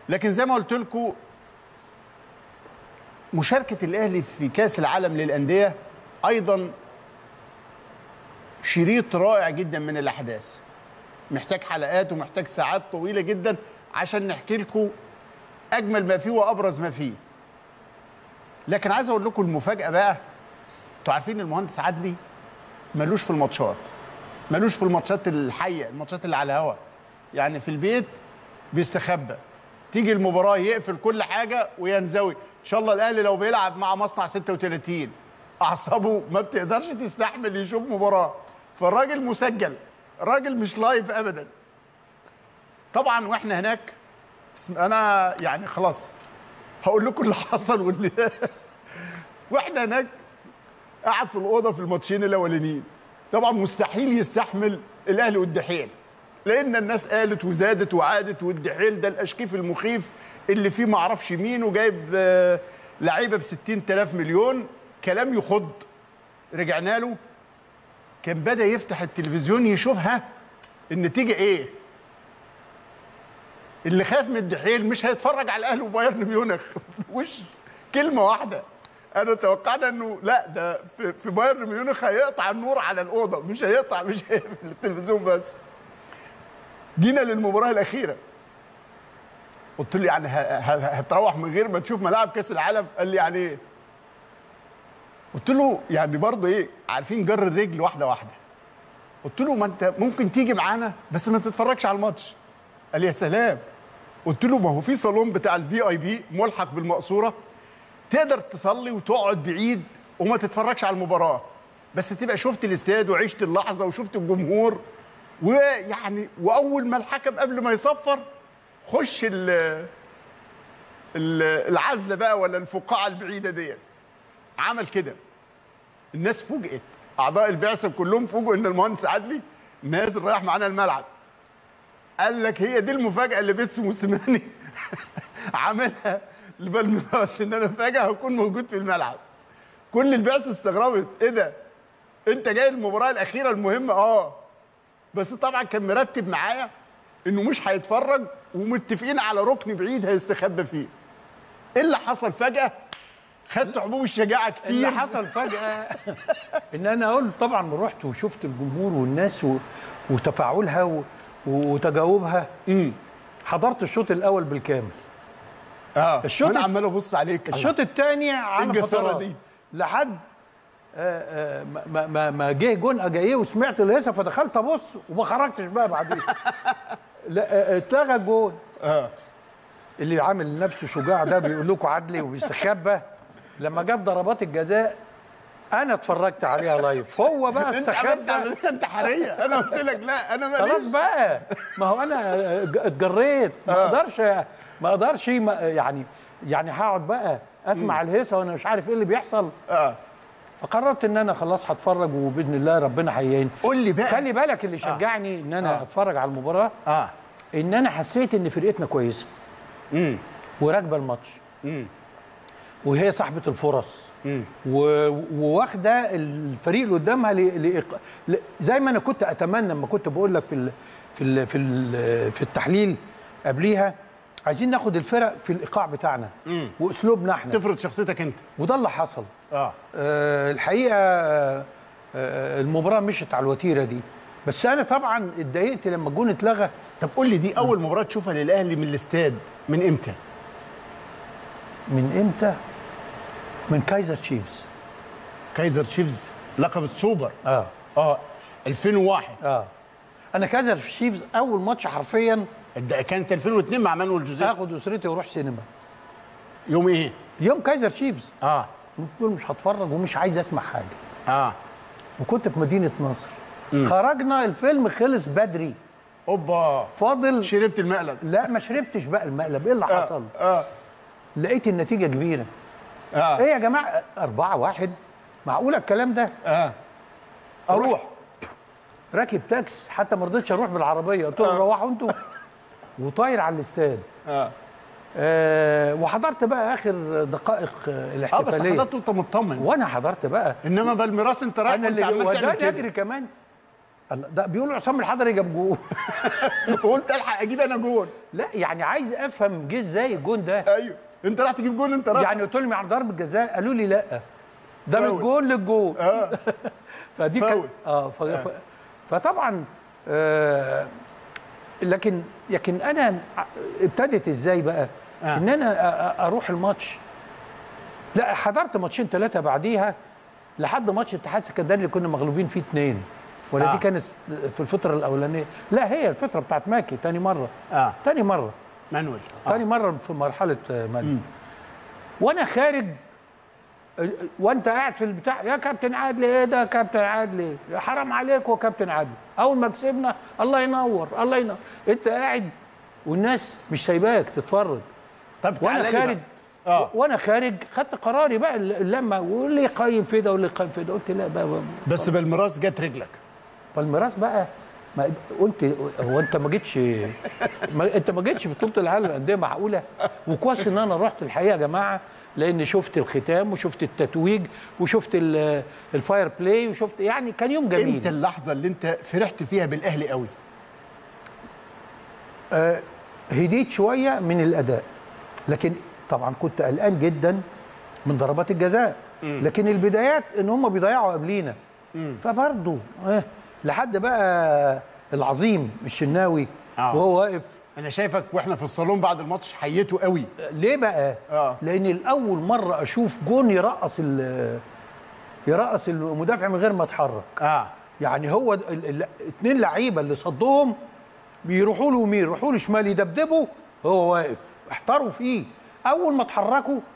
لكن زي ما قلت لكم مشاركه الاهلي في كاس العالم للانديه ايضا شريط رائع جدا من الاحداث، محتاج حلقات ومحتاج ساعات طويله جدا عشان نحكي لكم اجمل ما فيه وابرز ما فيه. لكن عايز اقول لكم المفاجاه بقى، انتوا عارفين المهندس عدلي ملوش في الماتشات، ملوش في الماتشات الحيه، الماتشات اللي على الهوا، يعني في البيت بيستخبى، تيجي المباراه يقفل كل حاجه وينزوي. ان شاء الله الاهلي لو بيلعب مع مصنع 36 اعصابه ما بتقدرش تستحمل يشوف مباراه، فالراجل مسجل، راجل مش لايف ابدا. طبعا واحنا هناك انا يعني خلاص هقول لكم اللي حصل واللي واحنا هناك قعد في الاوضه في الماتشين الاولانيين، طبعا مستحيل يستحمل الاهلي والدحيل، لان الناس قالت وزادت وعادت، والدحيل ده الاشكيف المخيف اللي فيه ما اعرفش مين وجايب لعيبه ب 60,000 مليون، كلام يخض. رجعنا له كان بدا يفتح التلفزيون يشوفها النتيجه ايه. اللي خاف من الدحيل مش هيتفرج على الاهلي وبايرن ميونخ وش كلمه واحده. انا توقعنا انه لا، ده في بايرن ميونخ هيقطع النور على الاوضه، مش هيقطع، مش هيقفل التلفزيون بس. جينا للمباراه الاخيره، قلت له يعني هتروح من غير ما تشوف ملاعب كاس العالم؟ قال لي يعني ايه؟ قلت له يعني برضه ايه، عارفين جر الرجل واحده واحده. قلت له ما انت ممكن تيجي معانا بس ما تتفرجش على الماتش. قال لي يا سلام. قلت له ما هو في صالون بتاع الVIP ملحق بالمقصوره، تقدر تصلي وتقعد بعيد وما تتفرجش على المباراه، بس تبقى شفت الاستاد وعشت اللحظه وشفت الجمهور، ويعني واول ما الحكم قبل ما يصفر خش العزله بقى ولا الفقاعه البعيده ديت. عمل كده، الناس فوجئت، اعضاء البعثه كلهم فوجئوا ان المهندس عدلي نازل رايح معانا الملعب. قال لك هي دي المفاجاه اللي بيتسو موسيماني عملها لبالميراس، ان انا فجاه هكون موجود في الملعب. كل البعثه استغربت، ايه ده؟ انت جاي المباراه الاخيره المهمه؟ بس طبعا كان مرتب معايا انه مش هيتفرج، ومتفقين على ركن بعيد هيستخبى فيه. ايه اللي حصل فجاه؟ خدت حبوب الشجاعه كتير. اللي حصل فجاه ان انا قلت طبعا رحت وشفت الجمهور والناس وتفاعلها وتجاوبها. حضرت الشوط الاول بالكامل. الشوط انا عمال ابص عليك. الشوط الثاني على فترات دي لحد ما جه جون اجاييه وسمعت الهيصه، فدخلت ابص وما خرجتش بقى بعدين. لا اتلغى الجون. اللي عامل نفسه شجاع ده بيقول لكم عدلي وبيستخبى، لما جاب ضربات الجزاء انا اتفرجت عليها لايف، هو بقى استخبى. انت عملت انتحاريه، انا قلت لك لا انا ماليش. خلاص بقى، ما هو انا اتجريت، ما اقدرش يعني هقعد بقى اسمع الهيصه وانا مش عارف ايه اللي بيحصل. فقررت ان انا خلاص هتفرج، وباذن الله ربنا هيعين. قول لي بقى، خلي بالك اللي شجعني ان انا اتفرج على المباراه ان انا حسيت ان فرقتنا كويسه وراكبه الماتش وهي صاحبه الفرص وواخده الفريق اللي قدامها زي ما انا كنت اتمنى لما كنت بقول لك في التحليل قبليها، عايزين ناخد الفرق في الايقاع بتاعنا واسلوبنا احنا، تفرض شخصيتك انت، وده اللي حصل. الحقيقه المباراه مشت على الوتيره دي، بس انا طبعا اتضايقت لما الجون اتلغى. طب قول لي، دي اول مباراه تشوفها للاهلي من الاستاد من امتى؟ من كايزر تشيفز. كايزر تشيفز لقب السوبر 2001. انا كايزر تشيفز اول ماتش حرفيا كانت 2002 مع مانويل جوزيه. اخد اسرتي واروح سينما. يوم ايه؟ يوم كايزر تشيفز. قلت له مش هتفرج ومش عايز اسمع حاجه. وكنت في مدينه نصر. خرجنا الفيلم خلص بدري. اوبا، فاضل شربت المقلب؟ لا ما شربتش بقى المقلب. ايه اللي حصل؟ لقيت النتيجه كبيره. ايه يا جماعه، 4-1، معقوله الكلام ده؟ اروح راكب تاكس، حتى ما رضيتش اروح بالعربيه، قلت لهم روحوا انتوا، وطاير على الاستاد. وحضرت بقى اخر دقائق الاحتفاليه. بس حضرت وانت مطمن. وانا حضرت بقى، انما بالميراس انت رايح وانت عمال تعمل كده كمان. ده بيقولوا عصام الحضري جاب جول. فقلت الحق اجيب انا جول. لا يعني عايز افهم جه ازاي الجون ده. ايوه انت راح تجيب جول، انت راح يعني قلت لهم على ضربه جزاء، قالوا لي لا ده من الجول للجول. فدي كانت فطبعا لكن انا ابتدت ازاي بقى ان انا اروح الماتش. لا حضرت ماتشين 3 بعديها لحد ماتش اتحاد اسكندري اللي كنا مغلوبين فيه 2 ولا دي كانت في الفتره الاولانيه؟ لا هي الفتره بتاعت ماكي تاني مره. تاني مره مانويل تاني مره في مرحله مانويل. وانا خارج وانت قاعد في البتاع، يا كابتن عادل ايه ده يا كابتن عادل، حرام عليك يا كابتن عادل. اول ما كسبنا الله ينور الله ينور، انت قاعد والناس مش سايباك تتفرج. طب وانا خارج وانا خارج خدت قراري بقى لما واللي يقيم في ده واللي يقيم في ده، قلت لا بقى بس بالميراث جت رجلك. بالميراث بقى ما قلت هو انت ما جيتش انت ما جيتش بطوله العالم للانديه معقوله؟ وكويس ان انا رحت الحقيقه يا جماعه، لان شفت الختام وشفت التتويج وشفت الفاير بلاي وشفت، يعني كان يوم جميل. امتى اللحظه اللي انت فرحت فيها بالاهلي قوي؟ هديت شويه من الاداء، لكن طبعا كنت قلقان جدا من ضربات الجزاء. لكن البدايات ان هم بيضيعوا قبلينا، فبرضه لحد بقى العظيم الشناوي وهو واقف. انا شايفك واحنا في الصالون بعد الماتش حيته قوي. ليه بقى؟ لان الاول مره اشوف جون يرقص المدافع من غير ما يتحرك. يعني هو 2 لعيبه اللي صدهم بيروحوا له يمين يروحوا له شمال يدبدبوا، هو واقف احتروا فيه. اول ما اتحركوا